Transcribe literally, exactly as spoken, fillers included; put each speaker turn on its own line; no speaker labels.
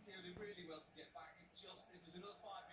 T O did really well to get back. It just, it was another fight